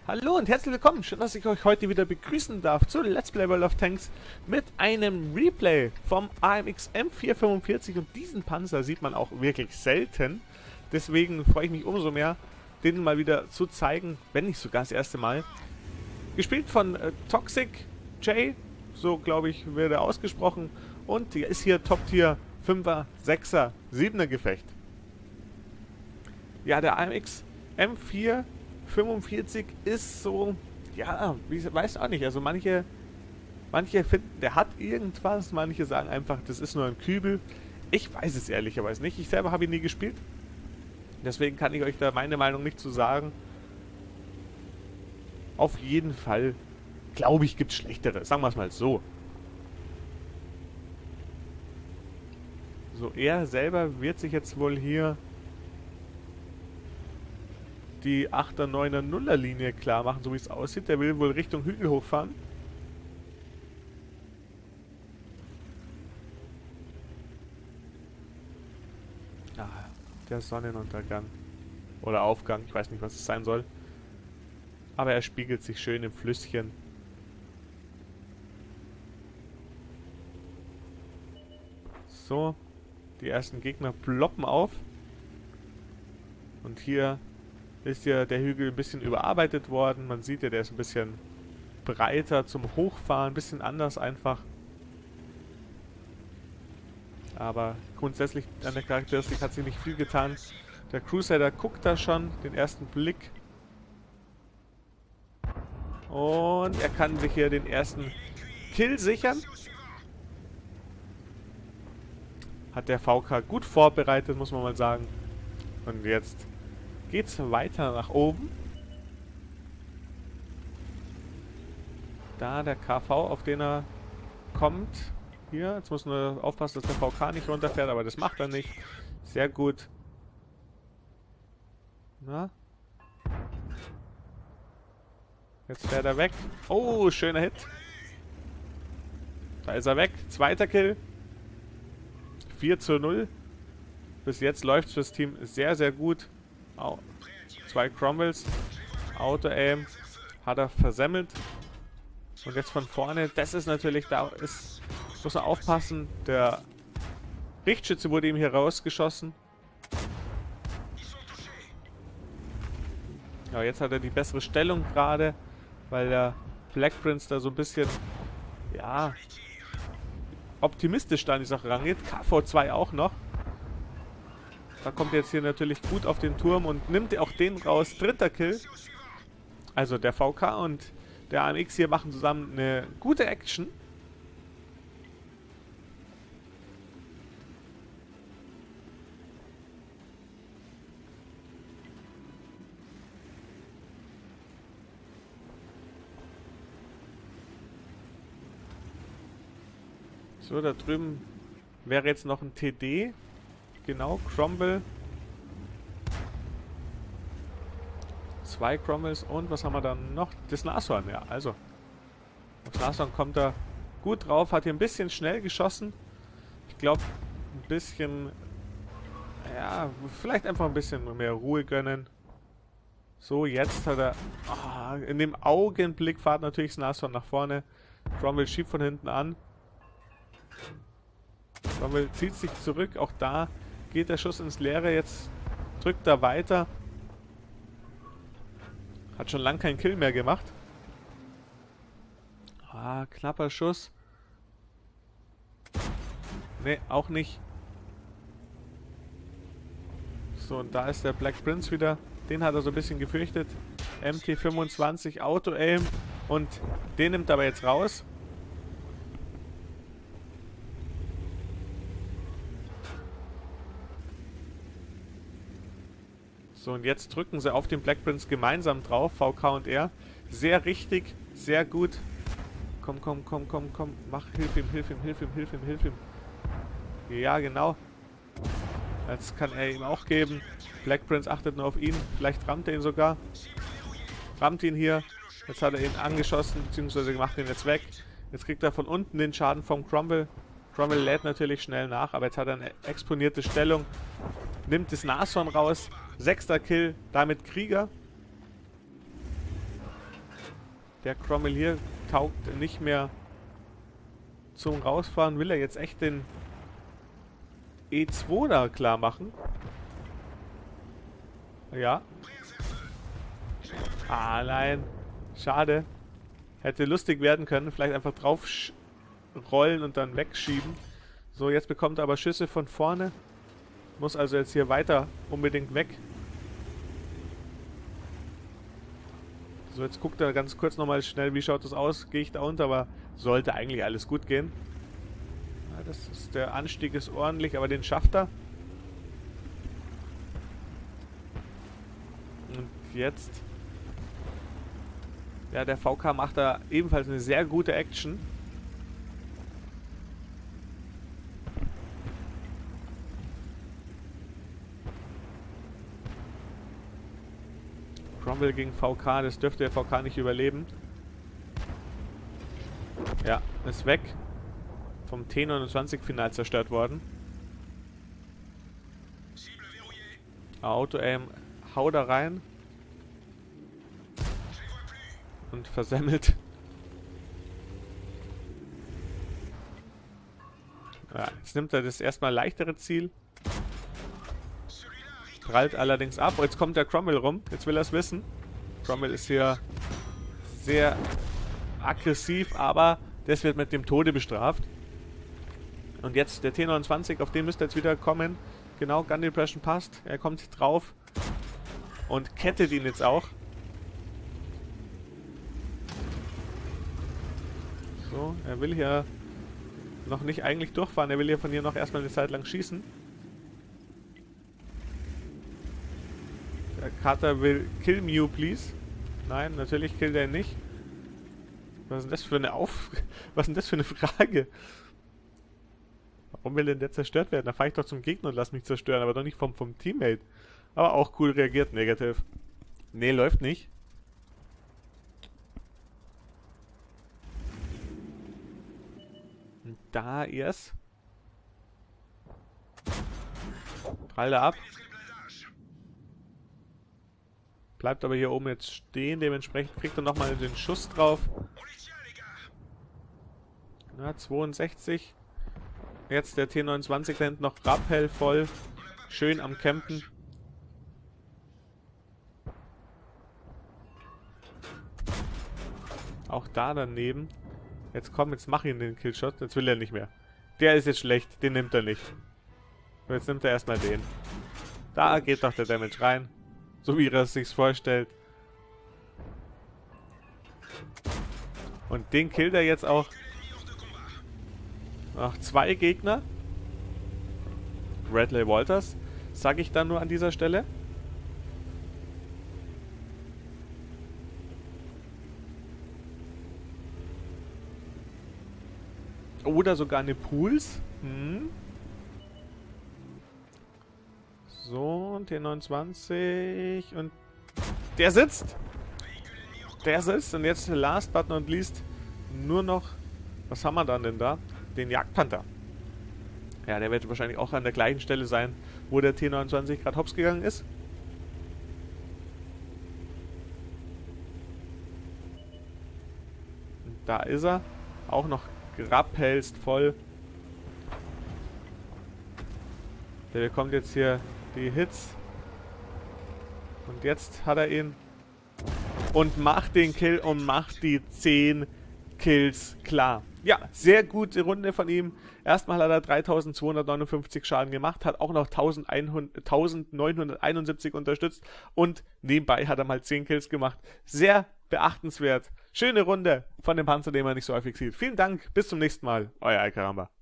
Hallo und herzlich willkommen, schön, dass ich euch heute wieder begrüßen darf zu Let's Play World of Tanks mit einem Replay vom AMX M445 und diesen Panzer sieht man auch wirklich selten, deswegen freue ich mich umso mehr, den mal wieder zu zeigen, wenn nicht sogar das erste Mal. Gespielt von Toxic J, so glaube ich wird er ausgesprochen, und er ist hier Top-Tier 5er, 6er, 7er Gefecht. Ja, der AMX M445 ist so, ja, ich weiß auch nicht, also manche finden, der hat irgendwas, manche sagen einfach, das ist nur ein Kübel. Ich weiß es ehrlicherweise nicht, ich selber habe ihn nie gespielt, deswegen kann ich euch da meine Meinung nicht zu sagen. Auf jeden Fall, glaube ich, gibt es schlechtere, sagen wir es mal so. So, er selber wird sich jetzt wohl hier die 8er, 9er, 0er Linie klar machen, so wie es aussieht. Der will wohl Richtung Hügel hochfahren. Ah, der Sonnenuntergang. Oder Aufgang, ich weiß nicht, was es sein soll. Aber er spiegelt sich schön im Flüsschen. So, die ersten Gegner ploppen auf. Und hier ist ja der Hügel ein bisschen überarbeitet worden. Man sieht ja, der ist ein bisschen breiter zum Hochfahren, ein bisschen anders einfach. Aber grundsätzlich an der Charakteristik hat sich nicht viel getan. Der Crusader guckt da schon, den ersten Blick. Und er kann sich hier den ersten Kill sichern. Hat der VK gut vorbereitet, muss man mal sagen. Und jetzt geht's weiter nach oben. Da der KV, auf den er kommt. Hier, jetzt muss nur aufpassen, dass der VK nicht runterfährt, aber das macht er nicht. Sehr gut. Na? Jetzt fährt er weg. Oh, schöner Hit. Da ist er weg. Zweiter Kill. 4:0. Bis jetzt läuft es fürs Team sehr, sehr gut. Oh, 2 Cromwells. Auto-Aim. Hat er versemmelt. Und jetzt von vorne. Das ist natürlich, da ist, muss man aufpassen. Der Richtschütze wurde ihm hier rausgeschossen. Ja, jetzt hat er die bessere Stellung gerade. Weil der Black Prince da so ein bisschen, ja, optimistisch da an die Sache rangeht. KV2 auch noch. Da kommt jetzt hier natürlich gut auf den Turm und nimmt auch den raus. Dritter Kill. Also der VK und der AMX hier machen zusammen eine gute Action. So, da drüben wäre jetzt noch ein TD. Genau, Cromwell. 2 Cromwells und was haben wir dann noch? Das Nashorn, ja, also. Das Nashorn kommt da gut drauf, hat hier ein bisschen schnell geschossen. Ich glaube, ein bisschen, ja, vielleicht einfach ein bisschen mehr Ruhe gönnen. So, jetzt hat er, in dem Augenblick fährt natürlich das Nashorn nach vorne. Cromwell schiebt von hinten an. Cromwell zieht sich zurück, auch da geht der Schuss ins Leere, jetzt drückt er weiter. Hat schon lange keinen Kill mehr gemacht. Knapper Schuss. Ne, auch nicht. So, und da ist der Black Prince wieder. Den hat er so ein bisschen gefürchtet. MT25 Auto-Aim. Und den nimmt er aber jetzt raus. So, und jetzt drücken sie auf den Black Prince gemeinsam drauf, VK und er. Sehr richtig, sehr gut. Komm, komm, komm, komm, komm. Hilf ihm, hilf ihm, hilf ihm, hilf ihm, hilf ihm. Ja, genau. Jetzt kann er ihm auch geben. Black Prince achtet nur auf ihn. Vielleicht rammt er ihn sogar. Rammt ihn hier. Jetzt hat er ihn angeschossen, beziehungsweise macht ihn jetzt weg. Jetzt kriegt er von unten den Schaden vom Cromwell. Cromwell lädt natürlich schnell nach, aber jetzt hat er eine exponierte Stellung. Nimmt das Nashorn raus. 6. Kill, damit Krieger. Der Cromwell hier taugt nicht mehr zum Rausfahren. Will er jetzt echt den E2 da klar machen? Ja. Ah, nein. Schade. Hätte lustig werden können. Vielleicht einfach drauf rollen und dann wegschieben. So, jetzt bekommt er aber Schüsse von vorne. Muss also jetzt hier weiter unbedingt weg. So, jetzt guckt er ganz kurz nochmal schnell, wie schaut das aus. Gehe ich da unter, aber sollte eigentlich alles gut gehen. Ja, das ist, der Anstieg ist ordentlich, aber den schafft er. Und jetzt... Ja, der VK macht da ebenfalls eine sehr gute Action. Cromwell gegen VK, das dürfte der VK nicht überleben. Ja, ist weg. Vom T29-Final zerstört worden. Auto-Aim, hau da rein. Und versemmelt. Ja, jetzt nimmt er das erstmal leichtere Ziel. Prallt allerdings ab. Jetzt kommt der Cromwell rum. Jetzt will er es wissen. Cromwell ist hier sehr aggressiv, aber das wird mit dem Tode bestraft. Und jetzt der T29, auf den müsste jetzt wieder kommen. Genau, Gun Depression passt. Er kommt drauf und kettet ihn jetzt auch. So, er will hier noch nicht eigentlich durchfahren. Er will hier von hier noch erstmal eine Zeit lang schießen. Der Carter will kill Mew, please. Nein, natürlich killt er ihn nicht. Was ist denn das für eine Was ist denn das für eine Frage? Warum will denn der zerstört werden? Da fahre ich doch zum Gegner und lass mich zerstören, aber doch nicht vom Teammate. Aber auch cool reagiert, negativ. Nee, läuft nicht. Und da erst. Prallt er ab. Bleibt aber hier oben jetzt stehen, dementsprechend kriegt er nochmal den Schuss drauf. Na, 62. Jetzt der T29 da hinten noch Rappel voll. Schön am Campen. Auch da daneben. Jetzt komm, jetzt mach ihn den Killshot. Jetzt will er nicht mehr. Der ist jetzt schlecht, den nimmt er nicht. Und jetzt nimmt er erstmal den. Da geht doch der Damage rein. So wie er es sich vorstellt. Und den killt er jetzt auch. Noch 2 Gegner. Bradley Walters. Sage ich dann nur an dieser Stelle. Oder sogar eine Pools. So, T29 und der sitzt. Der sitzt und jetzt last but not least nur noch, was haben wir dann denn da? Den Jagdpanther. Ja, der wird wahrscheinlich auch an der gleichen Stelle sein, wo der T29 gerade hops gegangen ist. Und da ist er. Auch noch rappelst voll. Der bekommt jetzt hier die Hits. Und jetzt hat er ihn. Und macht den Kill und macht die 10 Kills klar. Ja, sehr gute Runde von ihm. Erstmal hat er 3259 Schaden gemacht, hat auch noch 1971 unterstützt und nebenbei hat er mal 10 Kills gemacht. Sehr beachtenswert. Schöne Runde von dem Panzer, den man nicht so häufig sieht. Vielen Dank, bis zum nächsten Mal. Euer Alcaramba.